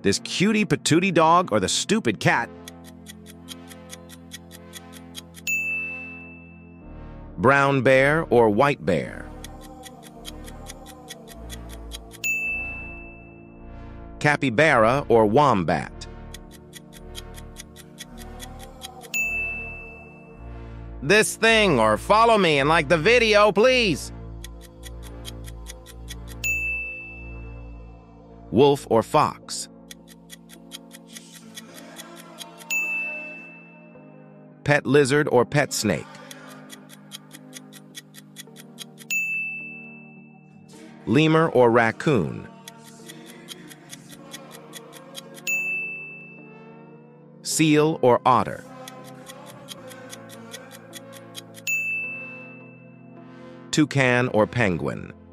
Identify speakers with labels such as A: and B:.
A: This cutie patootie dog or the stupid cat? Brown bear or white bear? Capybara or wombat? This thing, or follow me and like the video, please. Wolf or fox? Pet lizard or pet snake? Lemur or raccoon? Seal or otter? Toucan or penguin?